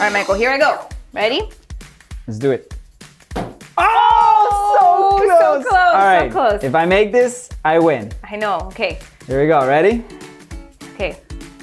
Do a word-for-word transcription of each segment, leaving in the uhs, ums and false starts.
right, Michael, here I go. Ready? Let's do it. Oh, so close. so close, All right, so close. if I make this, I win. I know, okay. Here we go, ready? Okay.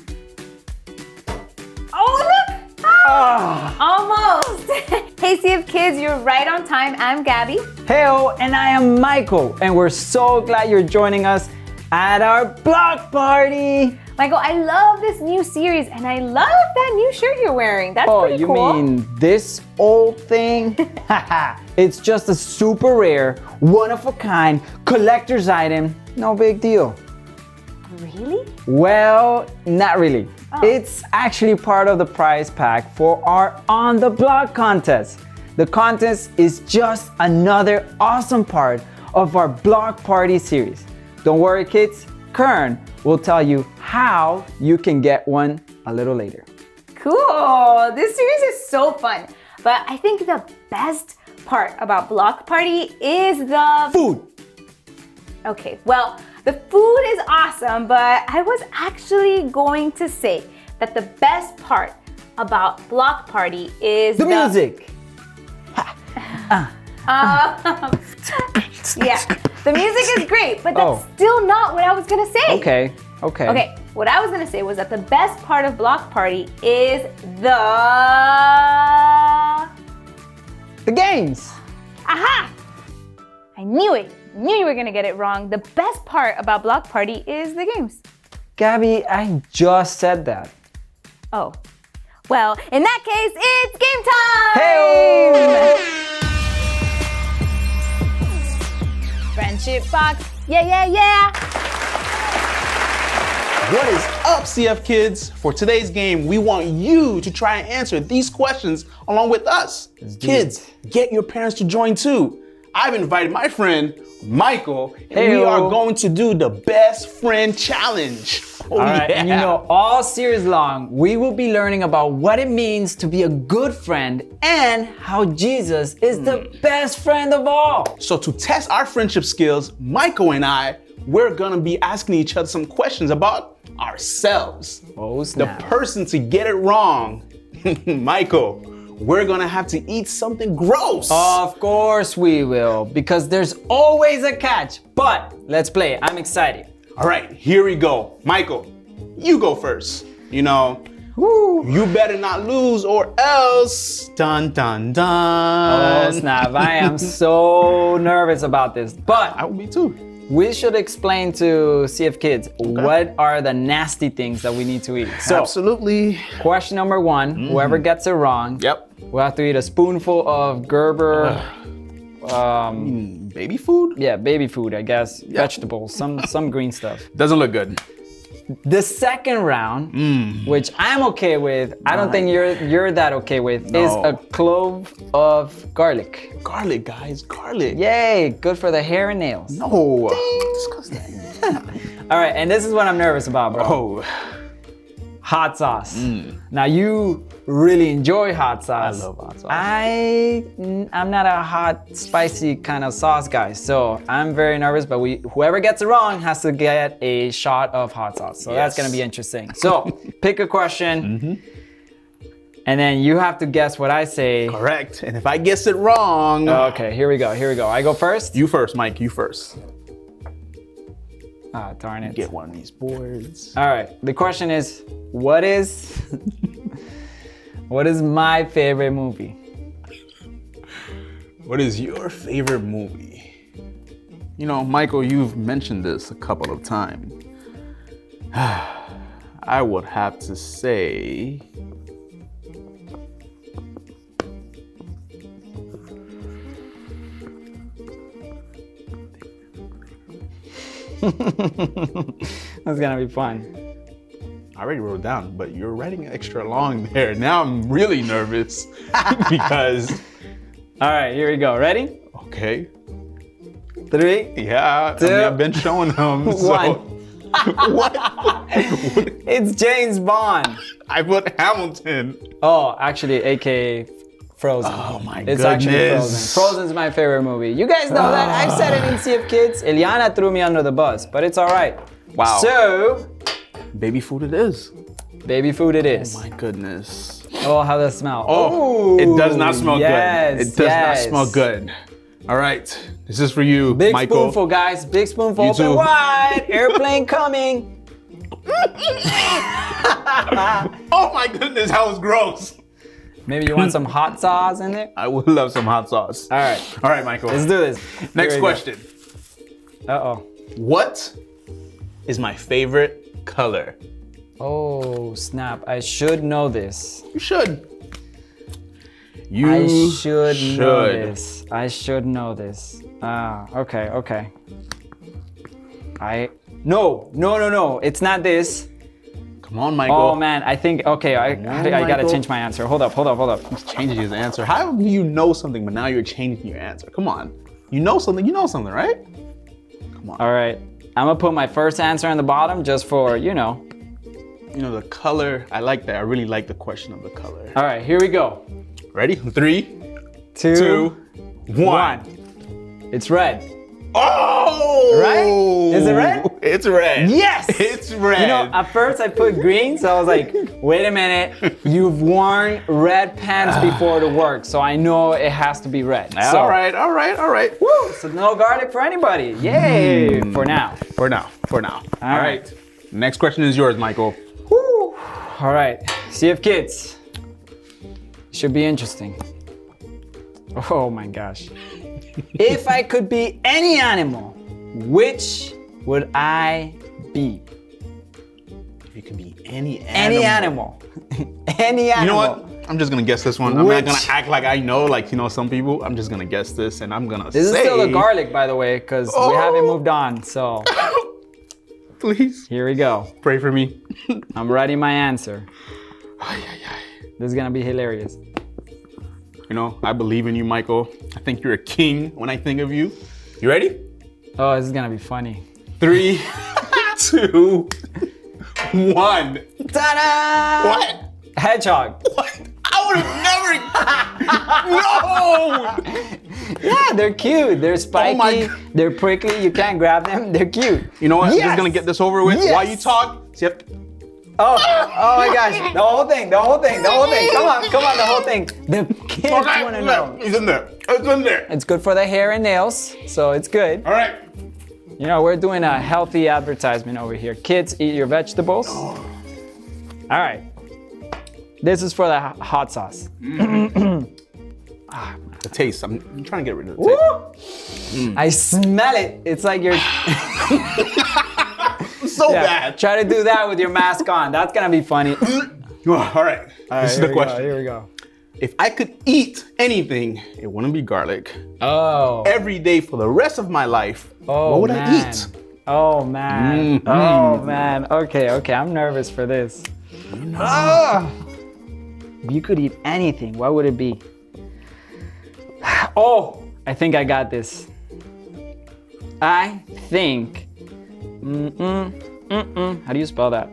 Oh, look! Ah, almost. Hey, C F Kids, you're right on time. I'm Gabby. Heyo, and I am Michael, and we're so glad you're joining us at our block party. Michael, I love this new series, and I love that new shirt you're wearing. That's oh, pretty you cool. mean this old thing? Haha, it's just a super rare, one-of-a-kind collector's item. No big deal. Really? Well, not really. Oh. It's actually part of the prize pack for our On the Block contest. The contest is just another awesome part of our block party series. Don't worry, kids. Kern will tell you how you can get one a little later. Cool. This series is so fun. But I think the best part about Block Party is the food. Okay, well, the food is awesome, but I was actually going to say that the best part about Block Party is the, the music. uh, um, yeah, the music is great, but that's oh. still not what I was gonna say. Okay, okay. Okay, what I was gonna say was that the best part of Block Party is the... The games. Aha! I knew it. Knew you were gonna get it wrong. The best part about Block Party is the games. Gabby, I just said that. Oh. Well, in that case, it's game time! Hey! Friendship box. Yeah, yeah, yeah! What is up, C F Kids? For today's game, we want you to try and answer these questions along with us. Kids, get your parents to join too. I've invited my friend, Michael, and Hey-o. we are going to do the best friend challenge. Oh, all right, yeah. and you know, all series long, we will be learning about what it means to be a good friend and how Jesus is mm. the best friend of all. So to test our friendship skills, Michael and I, we're gonna be asking each other some questions about ourselves. Oh, snap. The person to get it wrong, Michael, we're gonna have to eat something gross. Of course we will, because there's always a catch. But let's play. I'm excited. All right, here we go. Michael, you go first. You know, Woo. You better not lose or else. Dun, dun, dun. Oh, snap. I am so nervous about this. But I will be too. We should explain to C F Kids okay. what are the nasty things that we need to eat. So, absolutely. Question number one, mm-hmm. whoever gets it wrong, yep. we'll have to eat a spoonful of Gerber. Uh, um, baby food? Yeah, baby food, I guess. Yep. Vegetables, some, some green stuff. Doesn't look good. The second round, mm. which I'm okay with, I don't think you're you're that okay with, no. is a clove of garlic. Garlic, guys, garlic. Yay, good for the hair and nails. No, disgusting. All right, and this is what I'm nervous about, bro. Oh. Hot sauce. Mm. Now you really enjoy hot sauce. I love hot sauce. I, I'm not a hot, spicy kind of sauce guy, so I'm very nervous, but we, whoever gets it wrong has to get a shot of hot sauce. So yes. that's gonna be interesting. So pick a question, mm-hmm. and then you have to guess what I say. Correct, and if I guess it wrong. Okay, here we go, here we go. I go first? You first, Mike, you first. Ah, darn it. Get one of these boards. All right, the question is, what is, what is my favorite movie? What is your favorite movie? You know, Michael, you've mentioned this a couple of times. I would have to say, That's gonna be fun. I already wrote it down, but you're writing extra long there. Now I'm really nervous because... All right, here we go. Ready? Okay. Three. Yeah, two, I mean, I've been showing them. So. One. What? It's James Bond. I put Hamilton. Oh, actually, A K A Frozen. Oh my it's goodness. It's actually Frozen. Frozen's my favorite movie. You guys know that. I've said it in C F Kids. Eliana threw me under the bus, but it's all right. Wow. So, baby food it is. Baby food it is. Oh my goodness. Oh, how does it smell? Oh, it does not smell yes, good. It does yes. not smell good. All right, this is for you, Big Michael. spoonful, guys. Big spoonful. You Open too. wide. Airplane coming. Oh my goodness, that was gross. Maybe you want some hot sauce in there? I would love some hot sauce. All right, All right, Michael. let's do this. Next Here we go. question. Uh-oh. What is my favorite color? Oh, snap. I should know this. You should. You I should, know should. this. I should know this. Ah, okay, okay. I no, no, no, no. It's not this. Come on, Michael. Oh man, I think okay. I on, I, I gotta Michael. change my answer. Hold up, hold up, hold up. He's changing his answer. How do you know something, but now you're changing your answer? Come on. You know something, you know something, right? Come on. All right, I'm gonna put my first answer on the bottom just for you know. You know, the color, I like that. I really like the question of the color. All right, here we go. Ready? Three, Two, two, one. It's red. Oh! Right? Is it red? It's red. Yes! It's red. You know, at first I put green, so I was like, wait a minute, you've worn red pants before to work, so I know it has to be red. So, all right, all right, all right. Woo! So no garlic for anybody. Yay! For now. For now, for now. All all right. right. Next question is yours, Michael. Woo! All right, C F Kids. Should be interesting. Oh my gosh. If I could be any animal, which would I be? If you could be any animal. Any animal. Any animal. You know what? I'm just gonna guess this one. I'm Which- not gonna act like I know, like you know some people. I'm just gonna guess this, and I'm gonna This say. is still the garlic, by the way, because we Oh. haven't moved on. So Please here we go. pray for me. I'm writing my answer. Ay, ay, ay. This is gonna be hilarious. You know, I believe in you, Michael. I think you're a king when I think of you. You ready? Oh, this is gonna be funny. Three, two, one. Ta-da! What? Hedgehog. What? I would have never. No. Yeah, they're cute. They're spiky. Oh my God. They're prickly. You can't grab them. They're cute. You know what? I'm Yes. just gonna get this over with. Yes. While you talk, yep. Oh, oh my gosh. The whole thing, the whole thing, the whole thing. Come on, come on, the whole thing. The kids Okay, want to know. It's in there. It's in there. It's good for the hair and nails, so it's good. All right. You know, we're doing a healthy advertisement over here. Kids, eat your vegetables. All right. This is for the ho- hot sauce. The taste. I'm, I'm trying to get rid of the taste. Woo! I smell it. It's like you're So yeah, bad. try to do that with your mask on. That's gonna be funny. All All right. right, This is here the we question. Go, here we go. If I could eat anything, it wouldn't be garlic. Oh. Every day for the rest of my life, Oh, what would man. I eat? Oh man. Mhm. Oh man. Okay, okay. I'm nervous for this. Ah! If you could eat anything, what would it be? Oh, I think I got this. I think. Mm-mm, mm-mm. How do you spell that?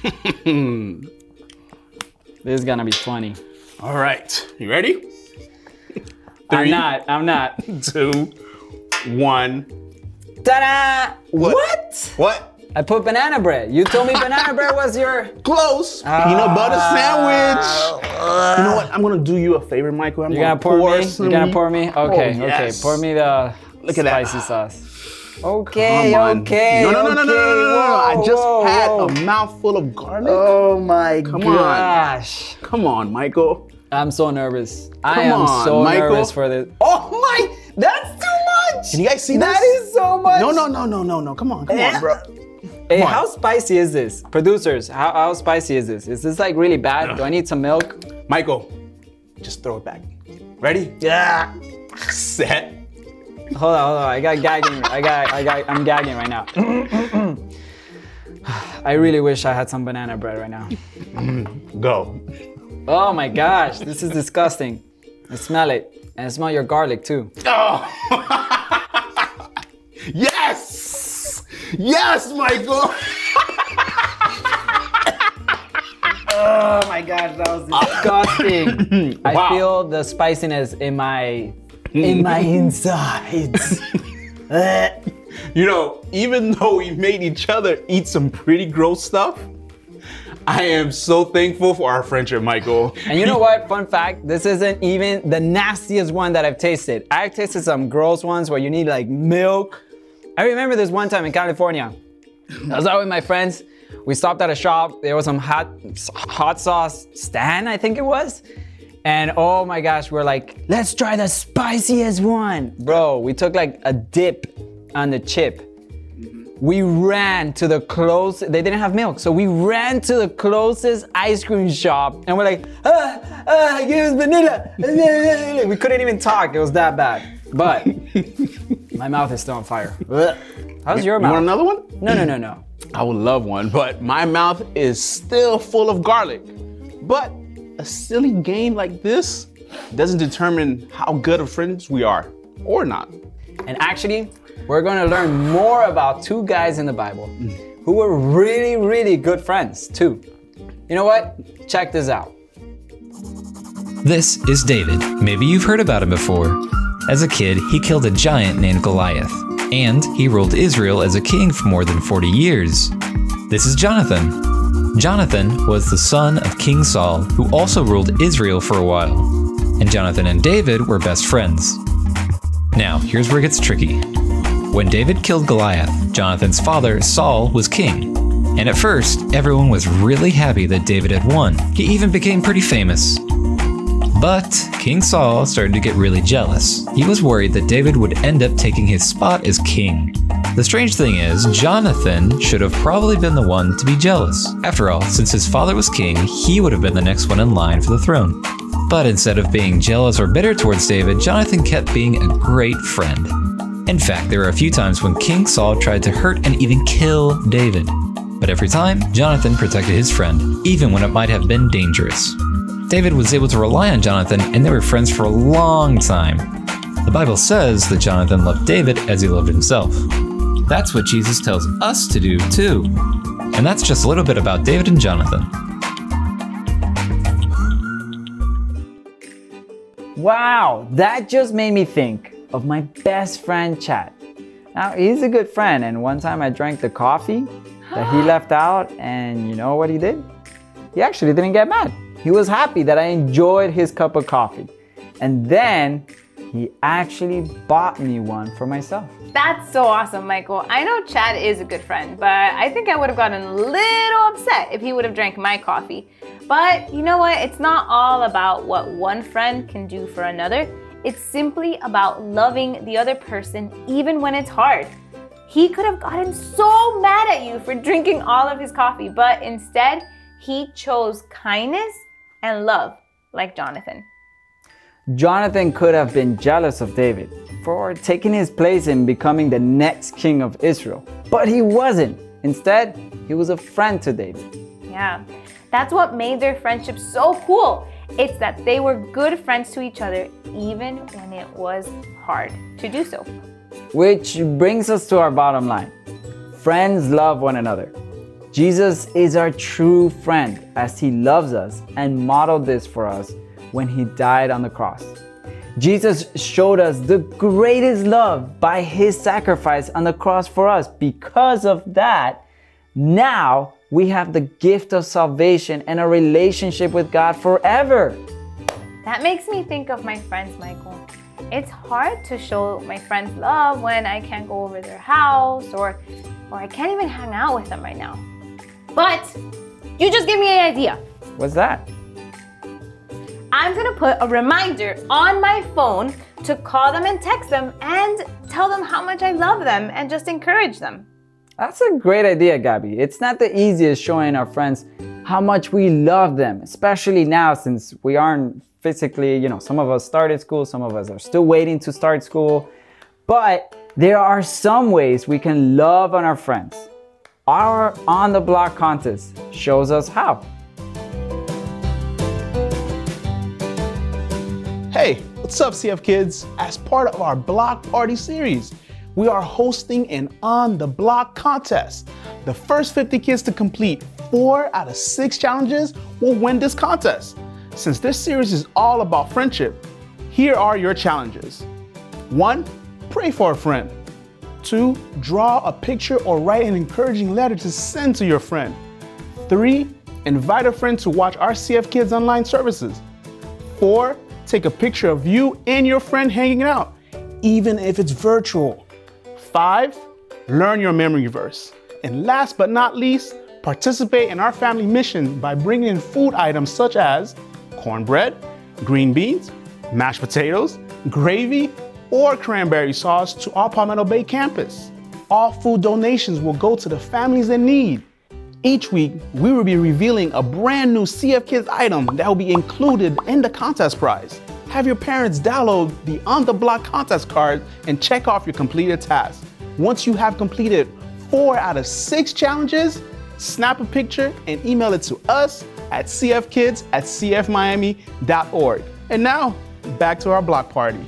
This is gonna be funny. All right. You ready? I'm Three, not. I'm not. two, one. Ta-da! What? What? What? I put banana bread. You told me banana bread was your. Close. Peanut butter sandwich. You know what? I'm gonna do you a favor, Michael. I'm You're gonna pour me? some- You're gonna pour me? Okay, Oh, yes. okay. Pour me the Look at that. spicy sauce. Okay, Come on. okay. No, no, no, no, no, no, no, no, no. I Whoa, just whoa, had whoa. a mouthful of garlic. Oh my Come on. gosh. Come on, Michael. I'm so nervous. I Come am on, so Michael. nervous for this. Oh my, that's too much. Can you guys see That this? is so much. No, no, no, no, no, no. Come on, come on, bro. Hey, Come on. how spicy is this? Producers, how, how spicy is this? Is this like really bad? Do I need some milk? Michael, just throw it back. Ready? Yeah. Set. Hold on, hold on. I got gagging. I got, I got, I'm gagging right now. I really wish I had some banana bread right now. Go. Oh my gosh, this is disgusting. I smell it. And I smell your garlic too. Oh. Yes. Yes, Michael. Oh my gosh, that was disgusting. I Wow. feel the spiciness in my, in my insides. You know, even though we made each other eat some pretty gross stuff, I am so thankful for our friendship, Michael. And you know what? Fun fact, this isn't even the nastiest one that I've tasted. I've tasted some gross ones where you need like milk. I remember this one time in California. I was out with my friends. We stopped at a shop. There was some hot, hot sauce stand, I think it was. And oh my gosh, we're like, let's try the spiciest one. Bro, we took like a dip on the chip. We ran to the closest, they didn't have milk, so we ran to the closest ice cream shop and we're like, ah, ah, give us vanilla. We couldn't even talk, it was that bad. But my mouth is still on fire. How's your mouth? You want another one? No, no, no, no. I would love one, but my mouth is still full of garlic. But a silly game like this doesn't determine how good of friends we are, or not. And actually, we're going to learn more about two guys in the Bible who were really, really good friends too. You know what? Check this out. This is David. Maybe you've heard about him before. As a kid, he killed a giant named Goliath, and he ruled Israel as a king for more than forty years. This is Jonathan. Jonathan was the son of King Saul, who also ruled Israel for a while. And Jonathan and David were best friends. Now, here's where it gets tricky. When David killed Goliath, Jonathan's father, Saul, was king. And at first, everyone was really happy that David had won. He even became pretty famous. But King Saul started to get really jealous. He was worried that David would end up taking his spot as king. The strange thing is, Jonathan should have probably been the one to be jealous. After all, since his father was king, he would have been the next one in line for the throne. But instead of being jealous or bitter towards David, Jonathan kept being a great friend. In fact, there were a few times when King Saul tried to hurt and even kill David. But every time, Jonathan protected his friend, even when it might have been dangerous. David was able to rely on Jonathan, and they were friends for a long time. The Bible says that Jonathan loved David as he loved himself. That's what Jesus tells us to do too. And that's just a little bit about David and Jonathan. Wow, that just made me think of my best friend, Chad. Now, he's a good friend, and one time I drank the coffee that he left out, and you know what he did? He actually didn't get mad. He was happy that I enjoyed his cup of coffee. And then he actually bought me one for myself. That's so awesome, Michael. I know Chad is a good friend, but I think I would have gotten a little upset if he would have drank my coffee. But you know what? It's not all about what one friend can do for another. It's simply about loving the other person even when it's hard. He could have gotten so mad at you for drinking all of his coffee, but instead, he chose kindness and love like Jonathan. Jonathan could have been jealous of David for taking his place in becoming the next king of Israel, but he wasn't. Instead, he was a friend to David. Yeah, that's what made their friendship so cool. It's that they were good friends to each other even when it was hard to do so. Which brings us to our bottom line. Friends love one another. Jesus is our true friend as he loves us and modeled this for us when he died on the cross. Jesus showed us the greatest love by his sacrifice on the cross for us. Because of that, now we have the gift of salvation and a relationship with God forever. That makes me think of my friends, Michael. It's hard to show my friends love when I can't go over their house or, or I can't even hang out with them right now. But you just gave me an idea. What's that? I'm gonna put a reminder on my phone to call them and text them and tell them how much I love them and just encourage them. That's a great idea, Gabby. It's not the easiest showing our friends how much we love them, especially now since we aren't physically, you know, some of us started school, some of us are still waiting to start school. But there are some ways we can love on our friends. Our On the Block contest shows us how. Hey, what's up, C F kids? As part of our Block Party series, we are hosting an On the Block contest. The first fifty kids to complete four out of six challenges will win this contest. Since this series is all about friendship, here are your challenges. One, pray for a friend. Two, draw a picture or write an encouraging letter to send to your friend. Three, invite a friend to watch our C F Kids online services. Four, take a picture of you and your friend hanging out, even if it's virtual. Five, learn your memory verse. And last but not least, participate in our family mission by bringing in food items such as cornbread, green beans, mashed potatoes, gravy, or cranberry sauce to our Palmetto Bay campus. All food donations will go to the families in need. Each week, we will be revealing a brand new C F Kids item that will be included in the contest prize. Have your parents download the On the Block contest card and check off your completed tasks. Once you have completed four out of six challenges, snap a picture and email it to us at c f kids at c f miami dot org. And now, back to our block party.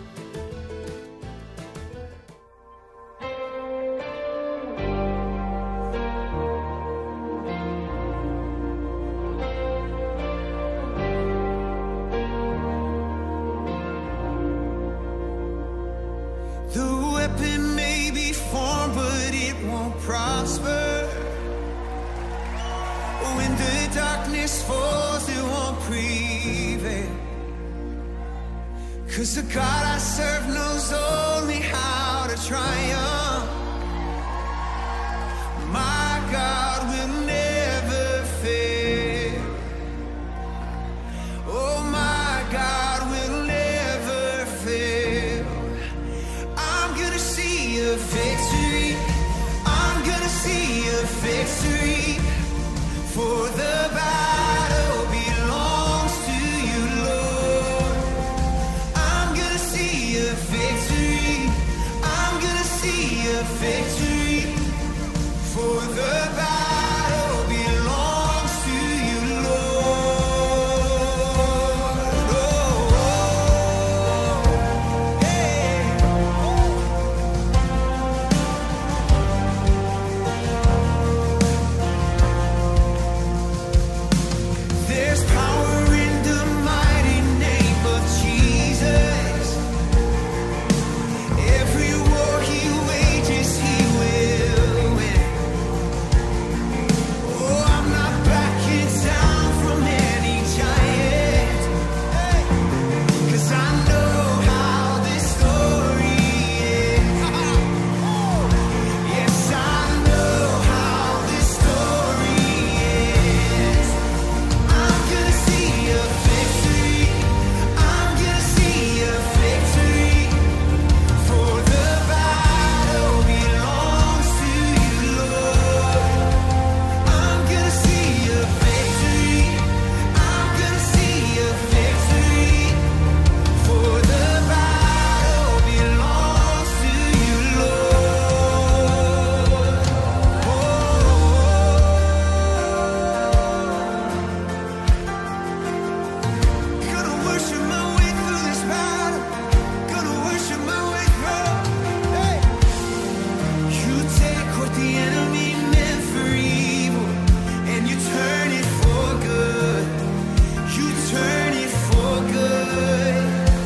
The weapon may be formed, but it won't prosper. When the darkness falls, it won't prevail. 'Cause the God I serve knows only how to triumph. My God will never fail. Oh, my God will never fail. I'm gonna see a victory. I'm gonna see a victory. For the battle belongs to you, Lord. I'm gonna see a victory. I'm gonna see a victory. For the battle belongs to you, Lord. Oh, hey. There's power in the mighty name of Jesus. Every war he wages, he will win. Oh, I'm not backing down from any giant. Hey. 'Cause I know how this story ends. Yes, I know how this story ends. I'm gonna see a victory. I'm gonna see a victory. For the battle belongs to you, Lord. I'm gonna see a victory. I'm gonna see a victory. For the battle belongs to you, Lord. Gonna worship my way through this battle. Gonna worship my way through. Hey. You take what the enemy meant for evil, and you turn it for good. You turn it for good.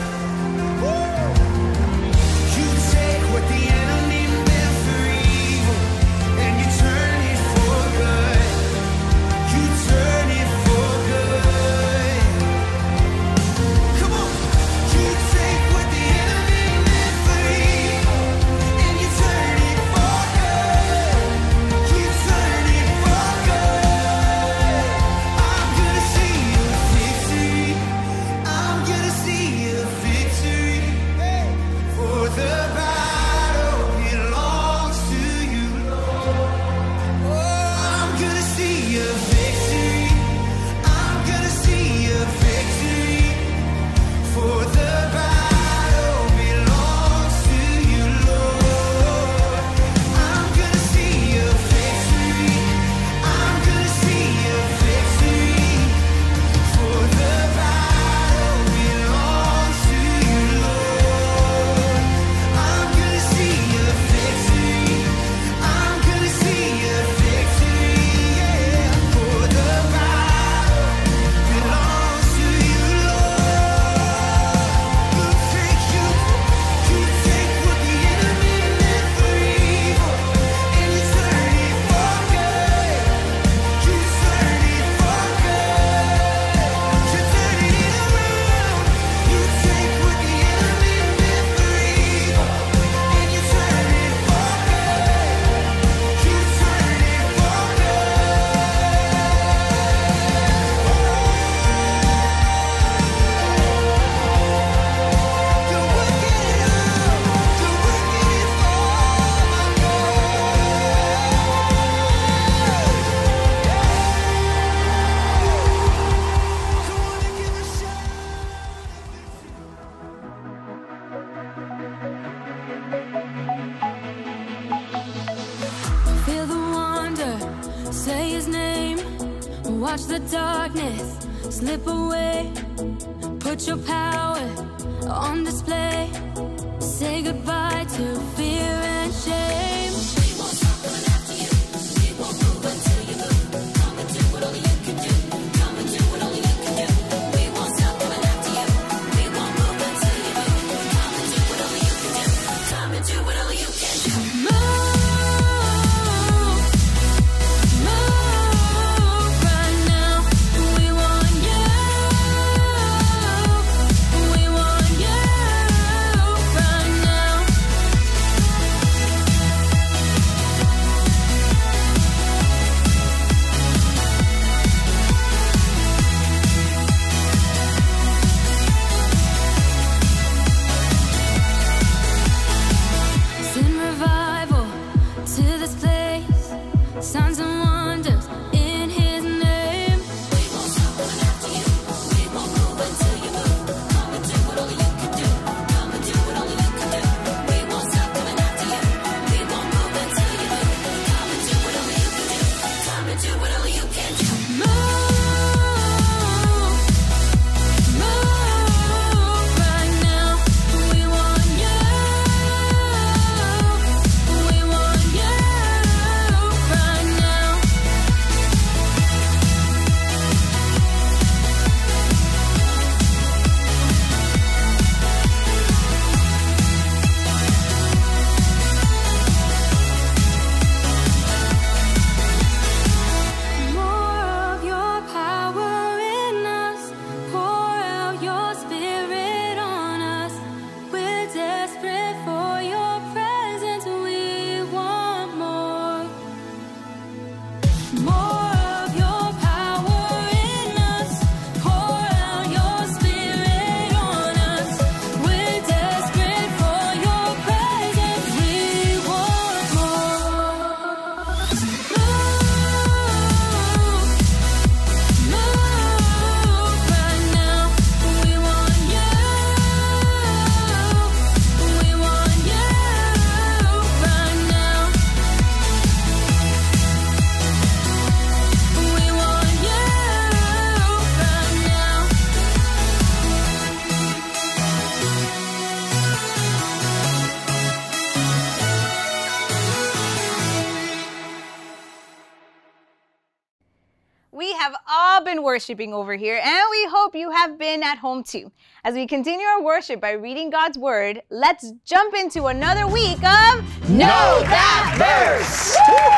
You take what the enemy meant for evil, and you turn it for good. You turn it for good. Come on. You take what the enemy meant for evil, and you turn it for good. Watch the darkness slip away. Put your power on display. Say goodbye to fear and shame. We won't stop coming after you. We won't move until you move. Come and do what only you can do. Come and do what only you can do. We won't stop coming after you. We won't move until you move. Come and do what only you can do. Come and do what only you can do. Move. Signs and wonders in his name. We won't stop coming after you. We won't move until you move. Come and do what only you can do. Come and do what only you can do. We won't stop coming after you. We won't move until you move. Come and do what only you can do. Come and do what only you can do. Move, move right now. We want you. We want you. We have all been worshiping over here, and we hope you have been at home too. As we continue our worship by reading God's Word, let's jump into another week of Know That Verse!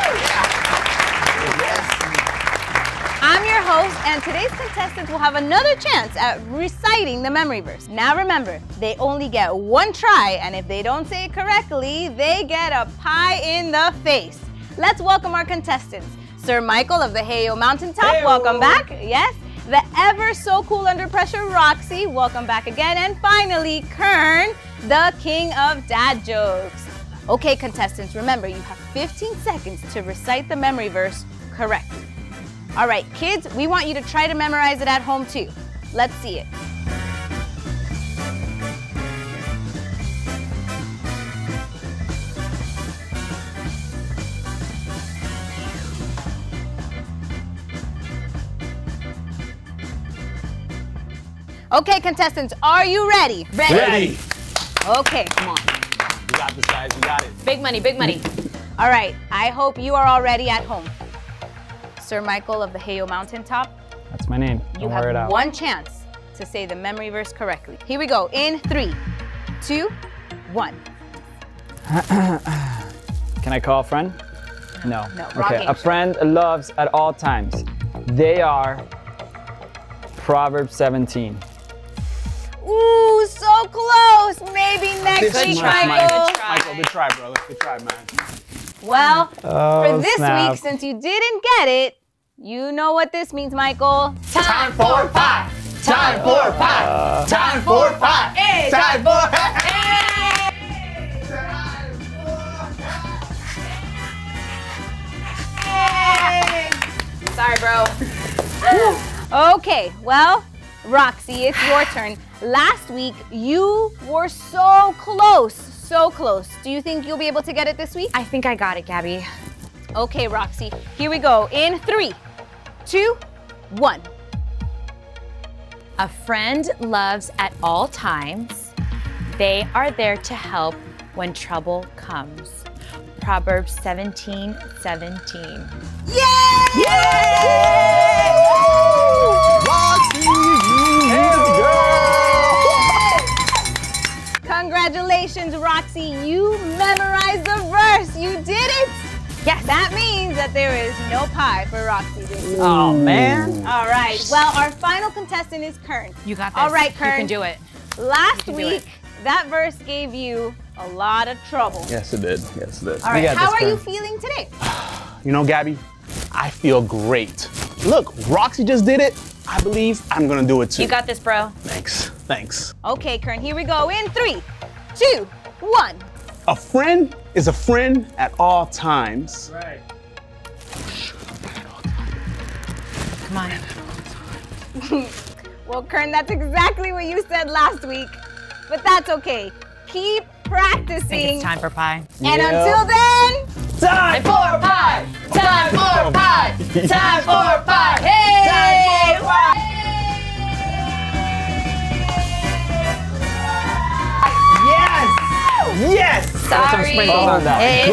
I'm your host, and today's contestants will have another chance at reciting the memory verse. Now remember, they only get one try, and if they don't say it correctly, they get a pie in the face. Let's welcome our contestants. Sir Michael of the Heyo Mountaintop, Heyo. Welcome back. Yes. The ever so cool under pressure Roxy, welcome back again. And finally, Kern, the king of dad jokes. Okay, contestants, remember you have fifteen seconds to recite the memory verse correctly. All right, kids, we want you to try to memorize it at home too. Let's see it. Okay, contestants, are you ready? Ready. Ready. Okay, come on. We got this, guys. We got it. Big money, big money. All right, I hope you are all ready at home. Sir Michael of the Heyo Mountaintop. That's my name. You Don't have wear it out. one chance to say the memory verse correctly. Here we go. In three, two, one. Can I call a friend? No. No, wrong Okay. game. A friend loves at all times. They are Proverbs seventeen. Ooh, so close. Maybe next Good week, try, Michael. Michael, good try, brother. Good try, man. Well, Oh, for this snap. week, since you didn't get it, you know what this means, Michael. Time for pie. Time for pie. Time for pie. Hey, Time for pie. Sorry, bro. Okay, well, Roxy, it's your turn. Last week, you were so close, so close. Do you think you'll be able to get it this week? I think I got it, Gabby. Okay, Roxy, here we go. In three, two, one. A friend loves at all times. They are there to help when trouble comes. Proverbs seventeen seventeen. Yay! Congratulations, Roxy. You memorized the verse. You did it. Yes. That means that there is no pie for Roxy this week. Oh, man. All right. Well, our final contestant is Kern. You got this. All right, Kern. You can do it. Last You can do week, that verse gave you a lot of trouble. Yes, it did. Yes, it did. All right. got How this, are you Kern. feeling today? You know, Gabby, I feel great. Look, Roxy just did it. I believe I'm gonna do it too. You got this, bro. Thanks. Thanks. Okay, Kern. Here we go. In three, two, one. A friend is a friend at all times. Right. Come on. Well, Kern, that's exactly what you said last week, but that's okay. Keep I think practicing. it's time for pie. And Yep. until then, Time for pie! Time for pie! Time for pie! Hey! Yes! Yes! Sorry. sprinkles on that. Hey.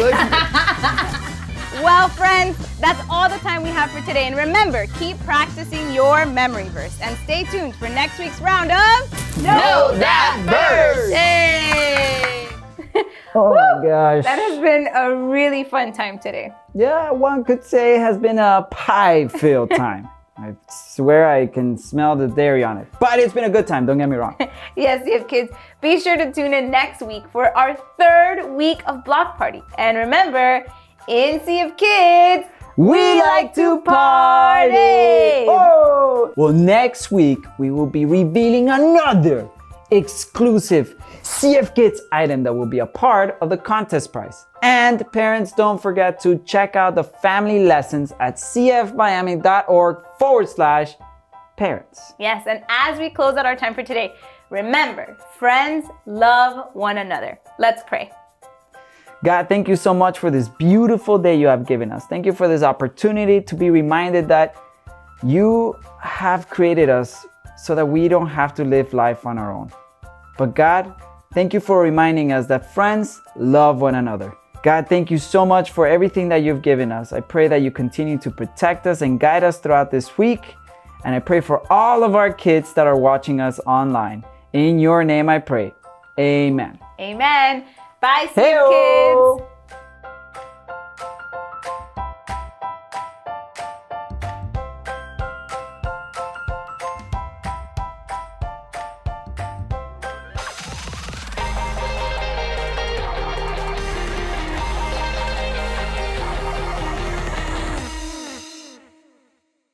well, friends, that's all the time we have for today. And remember, keep practicing your memory verse. And stay tuned for next week's round of Know That Verse. Hey! Oh my gosh. That has been a really fun time today. Yeah, one could say it has been a pie-filled time. I swear I can smell the dairy on it. But it's been a good time, don't get me wrong. Yes, C F Kids, be sure to tune in next week for our third week of Block Party. And remember, in C F Kids, We like to party! Oh! Well, next week we will be revealing another exclusive C F Kids item that will be a part of the contest prize. And parents, don't forget to check out the family lessons at cfmiami.org forward slash parents. Yes, and as we close out our time for today, remember, friends love one another. Let's pray. God, thank you so much for this beautiful day you have given us. Thank you for this opportunity to be reminded that you have created us so that we don't have to live life on our own. But God, thank you for reminding us that friends love one another. God, thank you so much for everything that you've given us. I pray that you continue to protect us and guide us throughout this week. And I pray for all of our kids that are watching us online. In your name I pray. Amen. Amen. Bye, C F Hey-o. Kids.